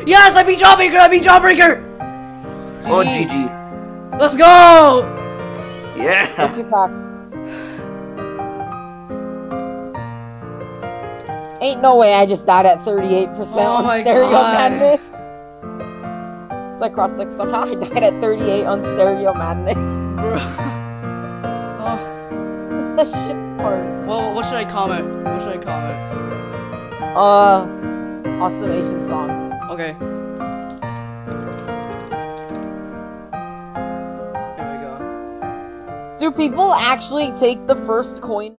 Yes, I beat Jawbreaker! I beat Jawbreaker! Oh, GG. Let's go! Yeah. What's your pack? Ain't no way I just died at 38% Oh on my Stereo God. Madness. It's like cross like somehow I died at 38 on Stereo Madness. Bro. Oh. That's the shit part. Well, what should I comment? What should I comment? Awesome Asian song. Okay. There we go. Do people actually take the first coin?